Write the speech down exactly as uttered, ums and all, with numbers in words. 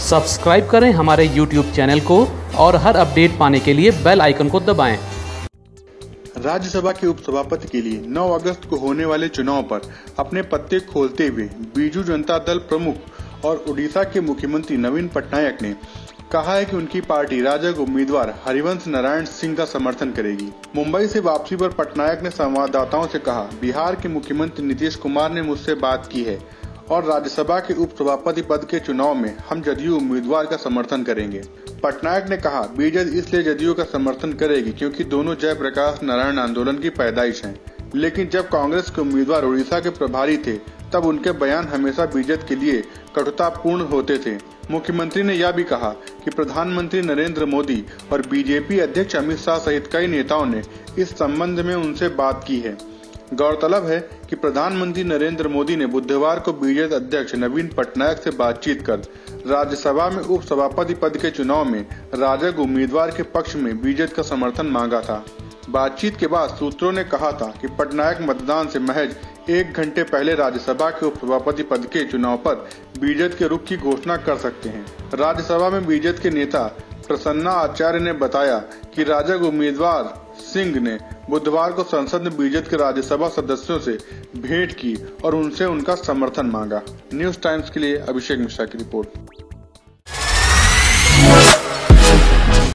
Subscribe करें हमारे YouTube channel को और हर अपडेट पाने के लिए बेल आइकन को दबाएं। राज्यसभा के उपसभापति के लिए नौ अगस्त को होने वाले चुनाव पर अपने पत्ते खोलते हुए बीजू जनता दल प्रमुख और उड़ीसा के मुख्यमंत्री नवीन पटनायक ने कहा है कि उनकी पार्टी राजग उम्मीदवार हरिवंश नारायण सिंह का समर्थन करेगी। मुंबई से वापसी पर पटनायक ने संवाददाताओं से कहा, बिहार के मुख्यमंत्री नीतीश कुमार ने मुझसे बात की है और राज्यसभा के उपसभापति पद के चुनाव में हम जदयू उम्मीदवार का समर्थन करेंगे। पटनायक ने कहा, बीजेपी इसलिए जदयू का समर्थन करेगी क्योंकि दोनों जयप्रकाश नारायण आंदोलन की पैदाइश हैं। लेकिन जब कांग्रेस के उम्मीदवार उड़ीसा के प्रभारी थे तब उनके बयान हमेशा बीजेपी के लिए कटुतापूर्ण होते थे। मुख्यमंत्री ने यह भी कहा कि प्रधानमंत्री नरेंद्र मोदी और बीजेपी अध्यक्ष अमित शाह सहित कई नेताओं ने इस संबंध में उनसे बात की है। गौरतलब है कि प्रधानमंत्री नरेंद्र मोदी ने बुधवार को बीजेपी अध्यक्ष नवीन पटनायक से बातचीत कर राज्यसभा में उपसभापति पद के चुनाव में राजग उम्मीदवार के पक्ष में बीजेपी का समर्थन मांगा था। बातचीत के बाद सूत्रों ने कहा था कि पटनायक मतदान से महज एक घंटे पहले राज्यसभा के उपसभापति पद के चुनाव पर बीजेपी के रुख की घोषणा कर सकते हैं। राज्यसभा में बीजेपी के नेता प्रसन्ना आचार्य ने बताया कि राजग उम्मीदवार सिंह ने बुधवार को संसद में बीजेपी के राज्यसभा सदस्यों से भेंट की और उनसे उनका समर्थन मांगा। न्यूज टाइम्स के लिए अभिषेक मिश्रा की रिपोर्ट।